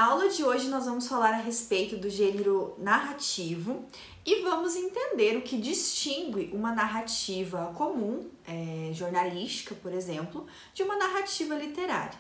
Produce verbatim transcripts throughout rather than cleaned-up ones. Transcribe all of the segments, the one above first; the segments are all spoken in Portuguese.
Na aula de hoje nós vamos falar a respeito do gênero narrativo e vamos entender o que distingue uma narrativa comum, é, jornalística, por exemplo, de uma narrativa literária.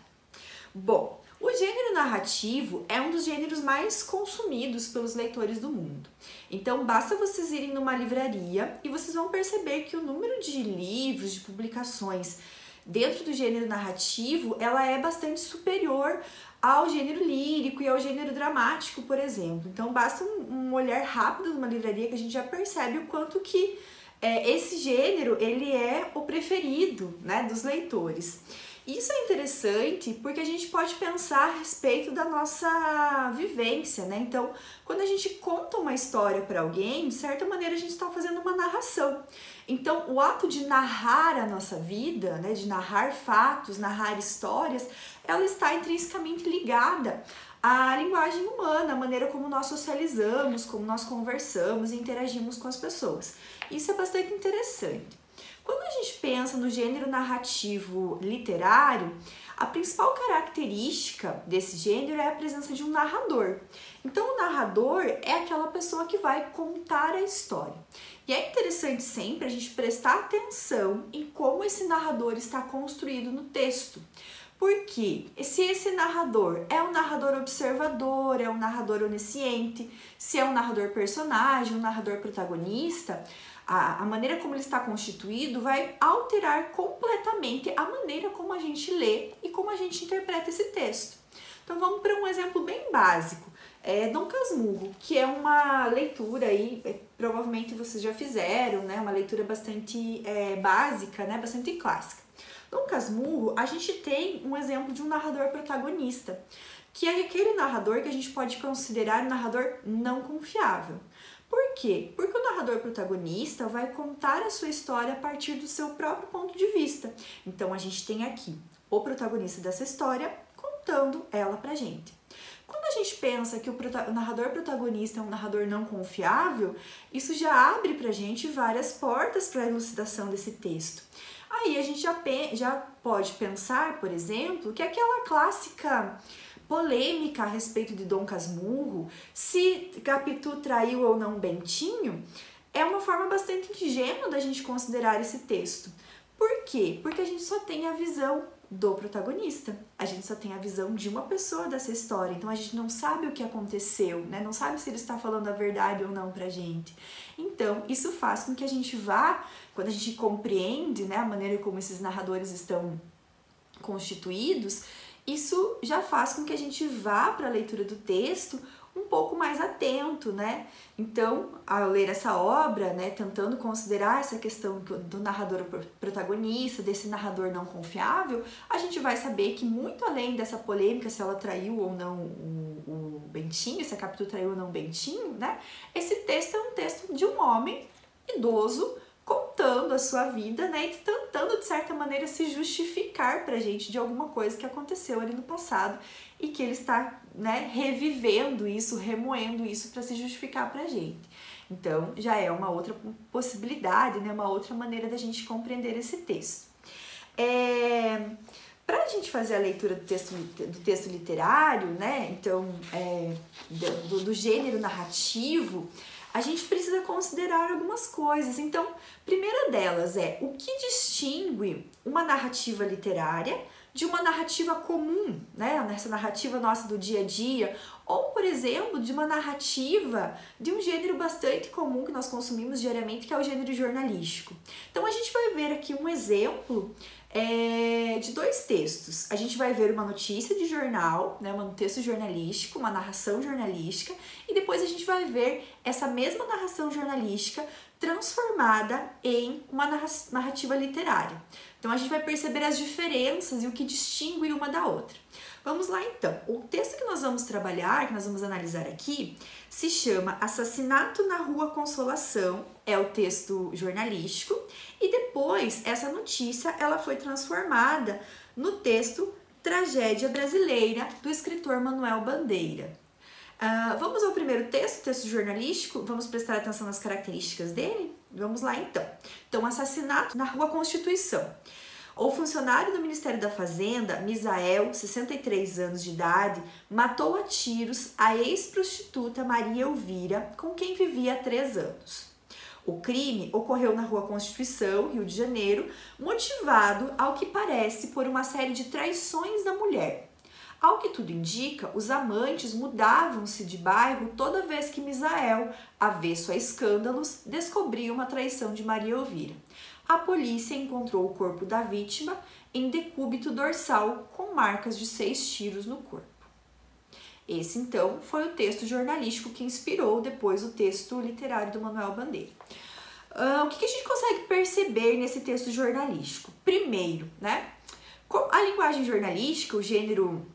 Bom, o gênero narrativo é um dos gêneros mais consumidos pelos leitores do mundo. Então, basta vocês irem numa livraria e vocês vão perceber que o número de livros, de publicações dentro do gênero narrativo, ela é bastante superior ao gênero lírico e ao gênero dramático, por exemplo. Então, basta um, um olhar rápido numa livraria que a gente já percebe o quanto que é, esse gênero ele é o preferido, né, dos leitores. Isso é interessante porque a gente pode pensar a respeito da nossa vivência, né? Então, quando a gente conta uma história para alguém, de certa maneira a gente está fazendo uma narração. Então, o ato de narrar a nossa vida, né, de narrar fatos, narrar histórias, ela está intrinsecamente ligada à linguagem humana, à maneira como nós socializamos, como nós conversamos e interagimos com as pessoas. Isso é bastante interessante. Quando a gente pensa no gênero narrativo literário, a principal característica desse gênero é a presença de um narrador. Então, o narrador é aquela pessoa que vai contar a história. E é interessante sempre a gente prestar atenção em como esse narrador está construído no texto. Porque se esse narrador é um narrador observador, é um narrador onisciente, se é um narrador personagem, um narrador protagonista, a, a maneira como ele está constituído vai alterar completamente a maneira como a gente lê e como a gente interpreta esse texto. Então vamos para um exemplo bem básico. É Dom Casmurro, que é uma leitura aí, é, provavelmente vocês já fizeram, né? Uma leitura bastante é, básica, né? Bastante clássica. Dom Casmurro, a gente tem um exemplo de um narrador protagonista, que é aquele narrador que a gente pode considerar um narrador não confiável. Por quê? Porque o narrador protagonista vai contar a sua história a partir do seu próprio ponto de vista. Então, a gente tem aqui o protagonista dessa história contando ela pra gente. Quando a gente pensa que o narrador protagonista é um narrador não confiável, isso já abre pra gente várias portas para a elucidação desse texto. Aí a gente já, já pode pensar, por exemplo, que aquela clássica polêmica a respeito de Dom Casmurro, se Capitu traiu ou não Bentinho, é uma forma bastante ingênua da gente considerar esse texto. Por quê? Porque a gente só tem a visão do protagonista, a gente só tem a visão de uma pessoa dessa história, então a gente não sabe o que aconteceu, né? Não sabe se ele está falando a verdade ou não pra gente. Então, isso faz com que a gente vá, quando a gente compreende, né, a maneira como esses narradores estão constituídos, isso já faz com que a gente vá para a leitura do texto um pouco mais atento, né? Então, ao ler essa obra, né, tentando considerar essa questão do narrador protagonista, desse narrador não confiável, a gente vai saber que muito além dessa polêmica se ela traiu ou não o, o Bentinho, se a Capitu traiu ou não o Bentinho, né? Esse texto é um texto de um homem idoso contando a sua vida, né, e tentando de certa maneira se justificar pra gente de alguma coisa que aconteceu ali no passado e que ele está, né, revivendo isso, remoendo isso para se justificar pra gente. Então, já é uma outra possibilidade, né, uma outra maneira da gente compreender esse texto. É... Para a gente fazer a leitura do texto, do texto literário, né, então, é, do, do gênero narrativo, a gente precisa considerar algumas coisas. Então, primeira delas é o que distingue uma narrativa literária de uma narrativa comum, né? Nessa narrativa nossa do dia a dia, ou, por exemplo, de uma narrativa de um gênero bastante comum que nós consumimos diariamente, que é o gênero jornalístico. Então, a gente vai ver aqui um exemplo É, de dois textos. A gente vai ver uma notícia de jornal, né, um texto jornalístico, uma narração jornalística, e depois a gente vai ver essa mesma narração jornalística transformada em uma narrativa literária. Então a gente vai perceber as diferenças e o que distingue uma da outra. Vamos lá então. O texto que nós vamos trabalhar, que nós vamos analisar aqui, se chama Assassinato na Rua Consolação, é o texto jornalístico, e depois essa notícia ela foi transformada no texto Tragédia Brasileira, do escritor Manuel Bandeira. Uh, vamos ao primeiro texto, texto jornalístico, vamos prestar atenção nas características dele? Vamos lá então. Então, Assassinato na Rua Constituição. O funcionário do Ministério da Fazenda, Misael, sessenta e três anos de idade, matou a tiros a ex-prostituta Maria Elvira, com quem vivia há três anos. O crime ocorreu na Rua Constituição, Rio de Janeiro, motivado, ao que parece, por uma série de traições da mulher. Ao que tudo indica, os amantes mudavam-se de bairro toda vez que Misael, avesso a escândalos, descobria uma traição de Maria Elvira. A polícia encontrou o corpo da vítima em decúbito dorsal com marcas de seis tiros no corpo. Esse, então, foi o texto jornalístico que inspirou depois o texto literário do Manuel Bandeira. Uh, o que a gente consegue perceber nesse texto jornalístico? Primeiro, né, a linguagem jornalística, o gênero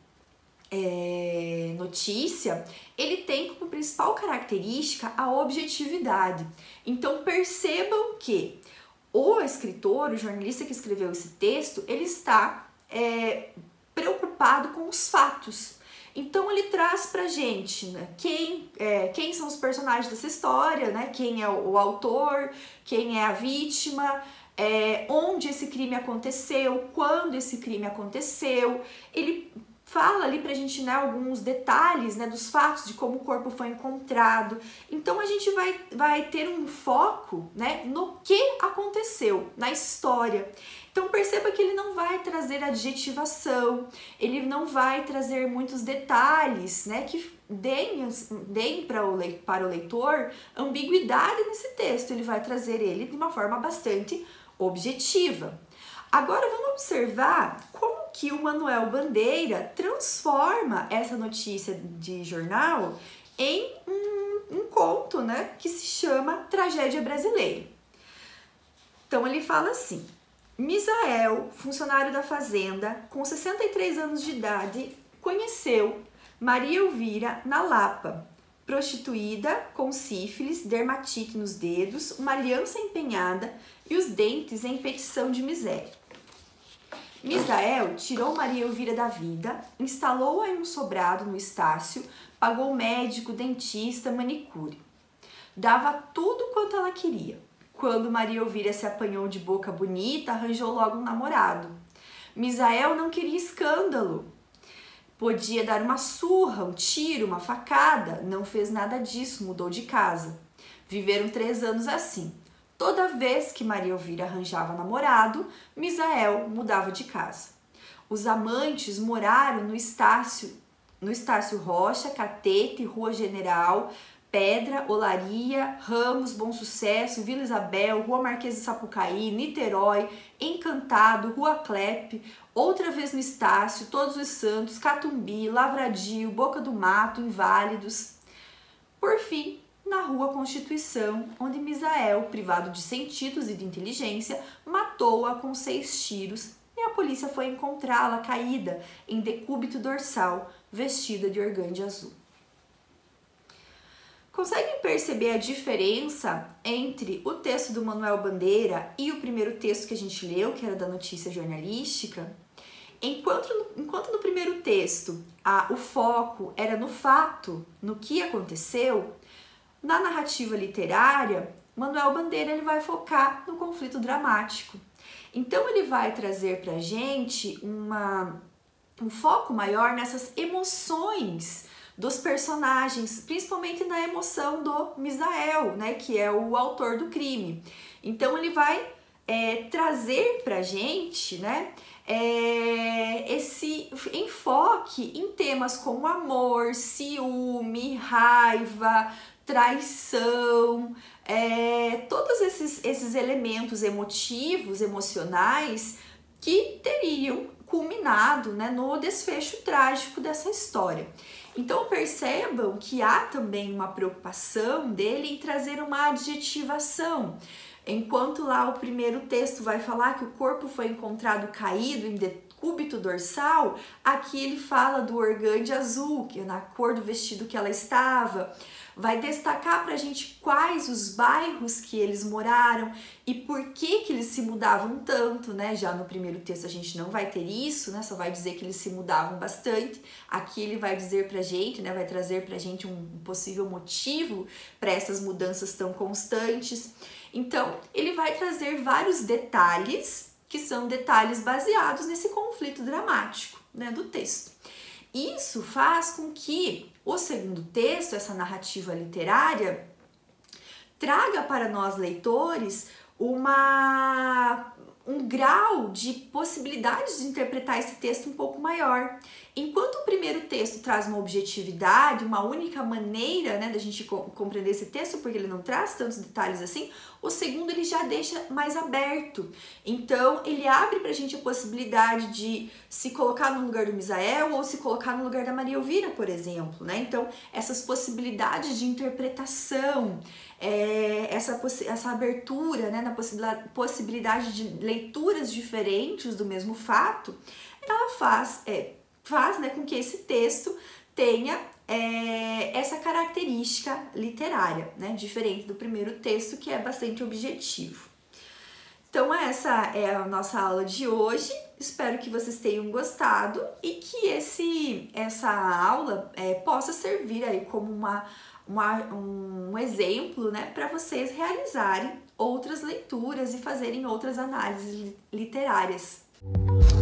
é, notícia, ele tem como principal característica a objetividade. Então, percebam que o escritor, o jornalista que escreveu esse texto, ele está é, preocupado com os fatos. Então ele traz pra gente, né, quem, é, quem são os personagens dessa história, né, quem é o, o autor, quem é a vítima, é, onde esse crime aconteceu, quando esse crime aconteceu. Ele fala ali pra gente, né, alguns detalhes, né, dos fatos, de como o corpo foi encontrado. Então a gente vai, vai ter um foco, né, no que aconteceu, na história. Então perceba que ele não vai trazer adjetivação, ele não vai trazer muitos detalhes, né, que deem, deem para, o, para o leitor ambiguidade nesse texto. Ele vai trazer ele de uma forma bastante objetiva. Agora vamos observar como que o Manuel Bandeira transforma essa notícia de jornal em um, um conto, né, que se chama Tragédia Brasileira. Então ele fala assim: Misael, funcionário da fazenda, com sessenta e três anos de idade, conheceu Maria Elvira na Lapa, prostituída, com sífilis, dermatite nos dedos, uma aliança empenhada e os dentes em petição de miséria. Misael tirou Maria Elvira da vida, instalou-a em um sobrado no Estácio, pagou médico, dentista, manicure. Dava tudo quanto ela queria. Quando Maria Elvira se apanhou de boca bonita, arranjou logo um namorado. Misael não queria escândalo. Podia dar uma surra, um tiro, uma facada. Não fez nada disso, mudou de casa. Viveram três anos assim. Toda vez que Maria Elvira arranjava namorado, Misael mudava de casa. Os amantes moraram no Estácio, no Estácio Rocha, Catete, Rua General, Pedra, Olaria, Ramos, Bom Sucesso, Vila Isabel, Rua Marquês de Sapucaí, Niterói, Encantado, Rua Clepe, outra vez no Estácio, Todos os Santos, Catumbi, Lavradio, Boca do Mato, Inválidos. Por fim, na Rua Constituição, onde Misael, privado de sentidos e de inteligência, matou-a com seis tiros e a polícia foi encontrá-la caída em decúbito dorsal, vestida de organde azul. Conseguem perceber a diferença entre o texto do Manuel Bandeira e o primeiro texto que a gente leu, que era da notícia jornalística? Enquanto no, enquanto no primeiro texto a, o foco era no fato, no que aconteceu, na narrativa literária, Manuel Bandeira ele vai focar no conflito dramático. Então ele vai trazer pra gente uma, um foco maior nessas emoções dos personagens, principalmente na emoção do Misael, né, que é o autor do crime. Então ele vai é, trazer pra gente, né, é, esse enfoque em temas como amor, ciúme, raiva, traição, é, todos esses, esses elementos emotivos, emocionais que teriam culminado, né, no desfecho trágico dessa história. Então percebam que há também uma preocupação dele em trazer uma adjetivação. Enquanto lá o primeiro texto vai falar que o corpo foi encontrado caído em decúbito dorsal, aqui ele fala do organde azul, que é na cor do vestido que ela estava. Vai destacar pra gente quais os bairros que eles moraram e por que que eles se mudavam tanto, né? Já no primeiro texto a gente não vai ter isso, né? Só vai dizer que eles se mudavam bastante. Aqui ele vai dizer pra gente, né? Vai trazer pra gente um possível motivo para essas mudanças tão constantes. Então, ele vai trazer vários detalhes que são detalhes baseados nesse conflito dramático, né, do texto. Isso faz com que o segundo texto, essa narrativa literária, traga para nós leitores uma, um grau de possibilidades de interpretar esse texto um pouco maior. Enquanto o primeiro texto traz uma objetividade, uma única maneira, né, da gente compreender esse texto, porque ele não traz tantos detalhes assim, o segundo ele já deixa mais aberto. Então ele abre pra gente a possibilidade de se colocar no lugar do Misael ou se colocar no lugar da Maria Elvira, por exemplo, né? Então essas possibilidades de interpretação, é, essa, essa abertura, né, na possibilidade, possibilidade de leituras diferentes do mesmo fato, ela faz, é, faz né, com que esse texto tenha é, essa característica literária, né, diferente do primeiro texto, que é bastante objetivo. Então essa é a nossa aula de hoje, espero que vocês tenham gostado e que esse, essa aula é, possa servir aí como uma, uma, um exemplo, né, para vocês realizarem outras leituras e fazerem outras análises literárias.